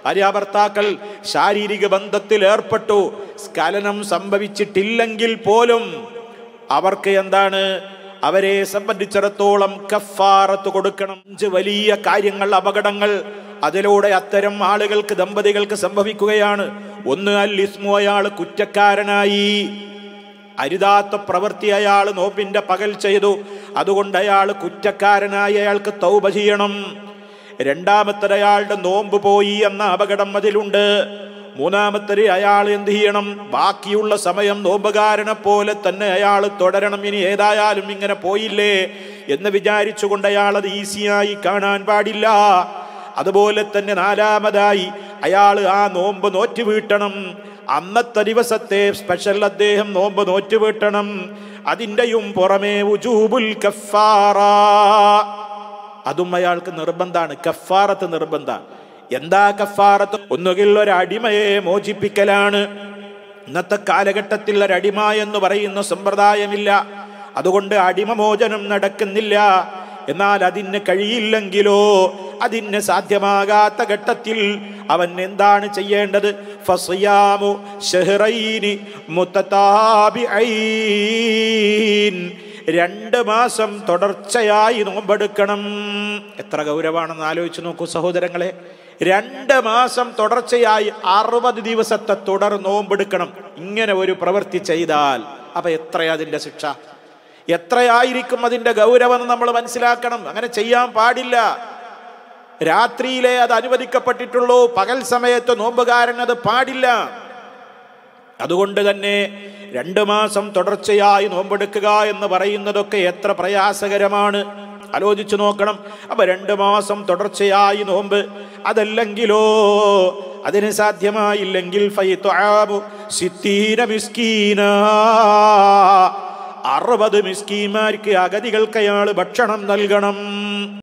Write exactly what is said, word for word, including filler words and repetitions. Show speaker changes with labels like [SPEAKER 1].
[SPEAKER 1] ഭാര്യാഭർത്താക്കൾ ശാരീരിക ബന്ധത്തിൽ ഏർപ്പെട്ടു, സ്ഖലനം സംഭവിച്ചിട്ടില്ലെങ്കിൽ പോലും അവർക്ക് എന്താണ്, അവരെ സംബന്ധിച്ചിടത്തോളം കഫാറത്ത് കൊടുക്കണം. അഞ്ച് വലിയ കാര്യങ്ങൾ, അപകടങ്ങൾ അതിലൂടെ അത്തരം ആളുകൾക്ക്, ദമ്പതികൾക്ക് സംഭവിക്കുകയാണ്. ഒന്ന്, അൽ ഇസ്മു, അയാൾ കുറ്റക്കാരനായി, അരുതാത്ത പ്രവൃത്തി അയാൾ നോമ്പിന്റെ പകൽ ചെയ്തു, അതുകൊണ്ട് അയാൾ കുറ്റക്കാരനായി, അയാൾക്ക് തൗബ ചെയ്യണം. രണ്ടാമത്തത്, അയാളുടെ നോമ്പ് പോയി എന്ന അപകടം അതിലുണ്ട്. മൂന്നാമത്തത്, അയാൾ എന്ത് ചെയ്യണം, ബാക്കിയുള്ള സമയം നോമ്പുകാരനെ പോലെ തന്നെ അയാൾ തുടരണം. ഇനി ഏതായാലും ഇങ്ങനെ പോയില്ലേ എന്ന് വിചാരിച്ചുകൊണ്ട് അയാൾ അത് ഈസിയായി കാണാൻ പാടില്ല. അതുപോലെ തന്നെ നാലാമതായി, അയാൾ ആ നോമ്പ് നോറ്റ് വീട്ടണം. അന്നത്തെ ദിവസത്തെ സ്പെഷ്യൽ അദ്ദേഹം നോമ്പ് നോറ്റ് വീട്ടണം. അതിൻ്റെയും പുറമേ വുജൂബുൽ കഫാറ, അതും അയാൾക്ക് നിർബന്ധാണ്. കഫാറത്ത് നിർബന്ധ. എന്താ കഫാറത്ത്? ഒന്നുകിൽ ഒരു അടിമയെ മോചിപ്പിക്കലാണ്. ഇന്നത്തെ കാലഘട്ടത്തിൽ ഒരു അടിമ എന്ന് പറയുന്ന സമ്പ്രദായമില്ല, അതുകൊണ്ട് അടിമമോചനം നടക്കുന്നില്ല. എന്നാൽ അതിന് കഴിയില്ലെങ്കിലോ, അതിന് സാധ്യമാകാത്ത ഘട്ടത്തിൽ അവൻ എന്താണ് ചെയ്യേണ്ടത്? ഫസിയാമു ശഹ്റൈനി മുതതാബിഐൻ, രണ്ട് മാസം തുടർച്ചയായി നോമ്പെടുക്കണം. എത്ര ഗൗരവാണെന്ന് ആലോചിച്ച് നോക്കൂ സഹോദരങ്ങളെ. രണ്ട് മാസം തുടർച്ചയായി അറുപത് ദിവസത്തെ തുടർ നോമ്പെടുക്കണം. ഇങ്ങനെ ഒരു പ്രവൃത്തി ചെയ്താൽ അപ്പൊ എത്രയാ അതിന്റെ ശിക്ഷ? എത്രയായിരിക്കും അതിന്റെ ഗൗരവം നമ്മൾ മനസ്സിലാക്കണം. അങ്ങനെ ചെയ്യാൻ പാടില്ല. രാത്രിയിലെ അത് അനുവദിക്കപ്പെട്ടിട്ടുള്ളൂ, പകൽ സമയത്ത് നോമ്പുകാരൻ അത് പാടില്ല. അതുകൊണ്ട് തന്നെ രണ്ടു മാസം തുടർച്ചയായി നോമ്പെടുക്കുക എന്ന് പറയുന്നതൊക്കെ എത്ര പ്രയാസകരമാണ്, ആലോചിച്ചു നോക്കണം. അപ്പൊ രണ്ടു മാസം തുടർച്ചയായി നോമ്പ്, അതല്ലെങ്കിലോ, അതിന് സാധ്യമായില്ലെങ്കിൽ ഫൈതുആബു സിത്തീന മിസ്കീന, അറുപത് മിസ്കീന്മാർക്ക്, അഗതികൾക്ക് അയാൾ ഭക്ഷണം നൽകണം.